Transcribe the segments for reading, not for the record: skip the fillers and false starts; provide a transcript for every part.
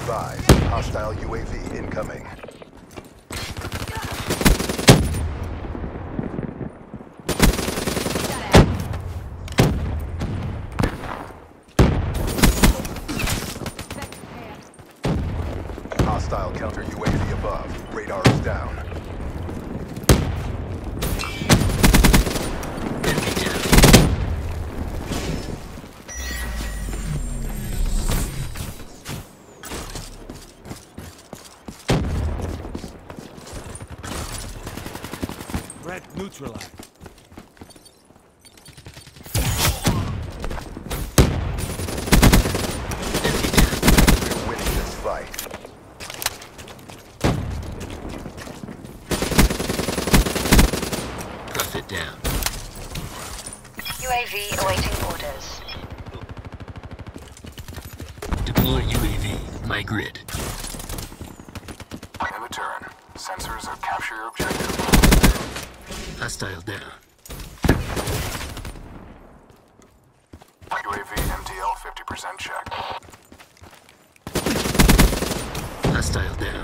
advised. Hostile UAV incoming. Hostile counter UAV above. Radar is down. Threat neutralized. We're winning this fight. Profit down. UAV awaiting orders. Deploy UAV. My grid. In the turn. Sensors have captured your objective. Hostile down. UAV MTL 50% check. Hostile down.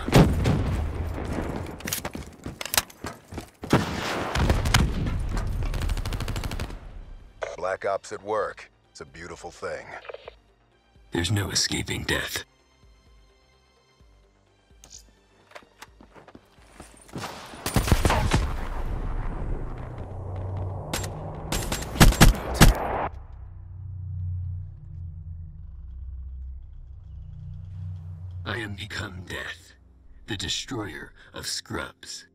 Black Ops at work. It's a beautiful thing. There's no escaping death. I am become death, the destroyer of scrubs.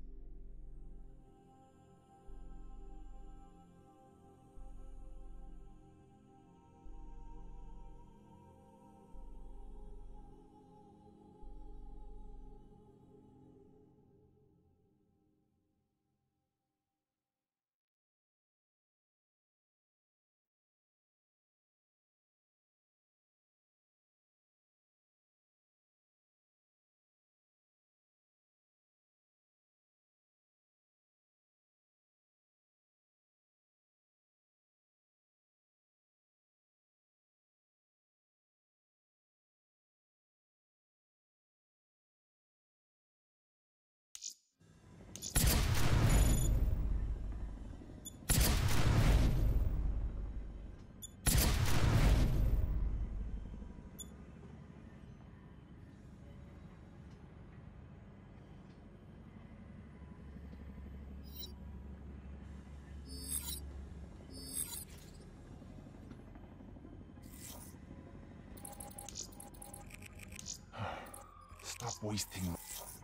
Stop wasting.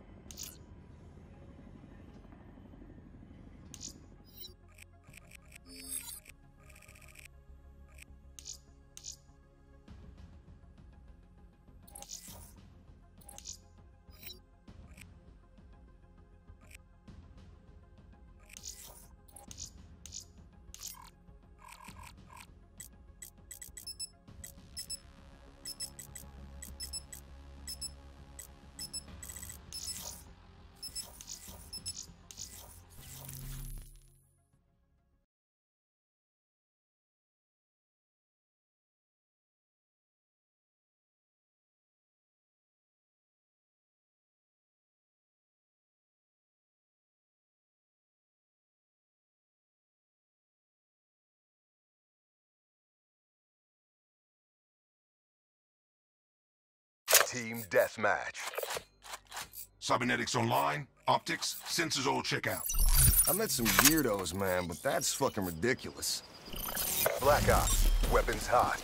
Team deathmatch. Cybernetics online, optics, sensors all check out. I met some weirdos, man, but that's fucking ridiculous. Black Ops. Weapons hot.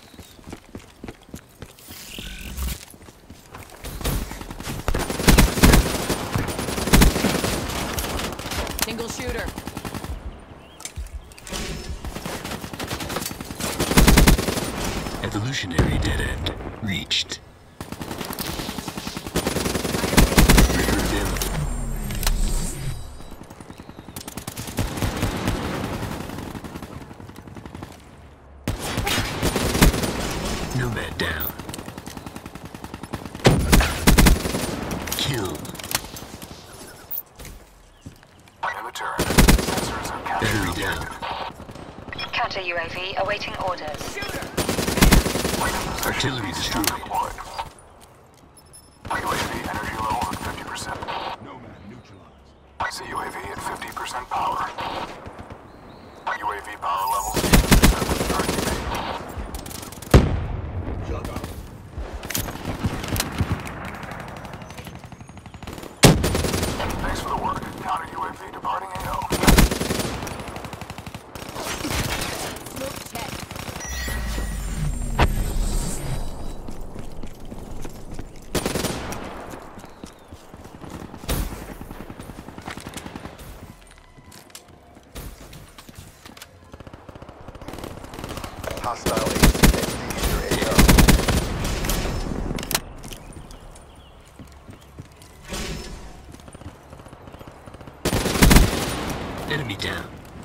Single shooter. Evolutionary dead end reached. Nomad down. Kill. In the turn. Sensors have captured Battery your down. objective. Counter UAV awaiting orders. Artillery destroyed. Deployed. See UAV at 50% power. UAV power levels 7 Thanks for the work. Counter UAV departing AO. Smoke check. Hostile ACXD in your AO. Enemy down.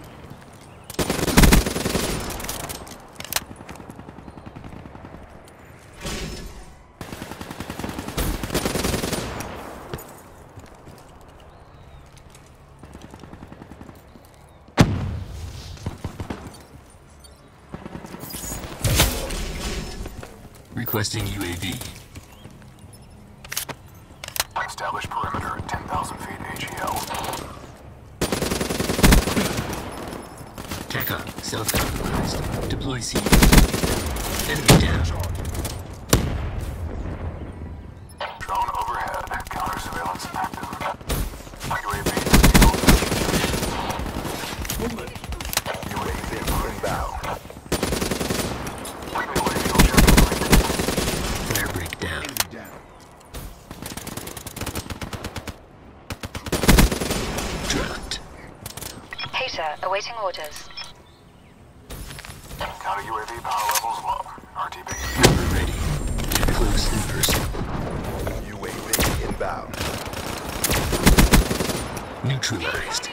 Requesting UAV. Establish perimeter at 10,000 feet AGL. TACOM, self-compromised. Deploy C. Enemy down. Drone overhead. Counter surveillance active. UAV UAV inbound. Fire break down. Dropped. Hater awaiting orders. Counter UAV power levels low. RTB. Cover ready. Get close and personal. UAV inbound. Neutralized.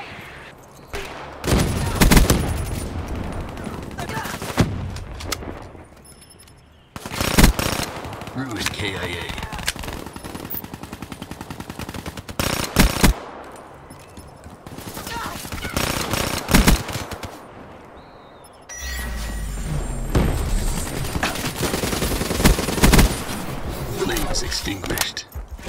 Ruined KIA. Flames extinguished.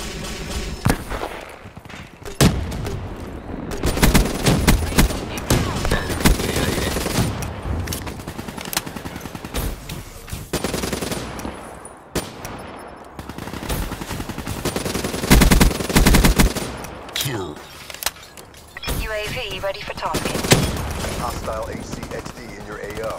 Battery KIA. Kill. UAV ready for tasking. Hostile ACXD in your AO.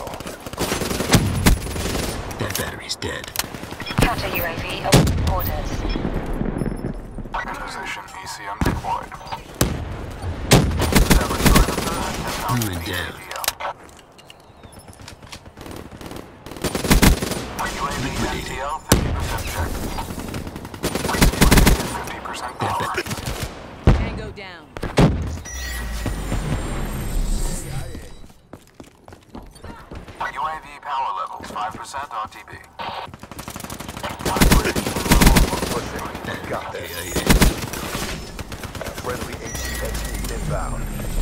That battery's dead. Counter UAV awaiting orders. Position ECM deployed. Ruin down. Liquidated. 50% check. 50% That power. Tango down. UAV power levels 5% RTB. Pushing. Got this. KIA. Friendly ACXD inbound.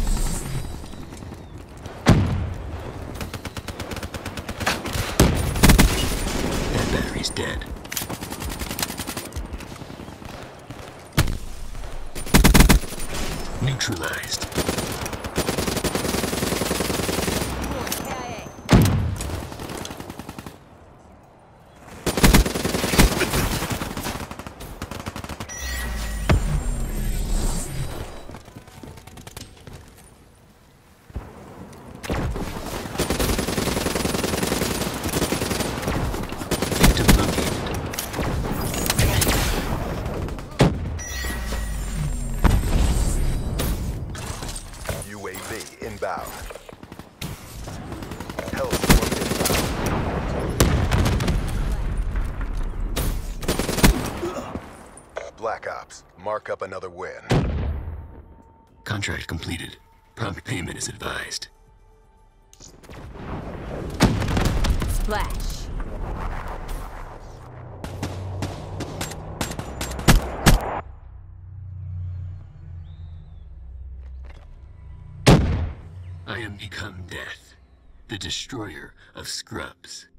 That battery's dead. Neutralized. KIA. Victim located. UAV inbound. Hellstorm inbound. Black Ops, mark up another win. Contract completed. Prompt payment is advised. Splash. I am become death, the destroyer of scrubs.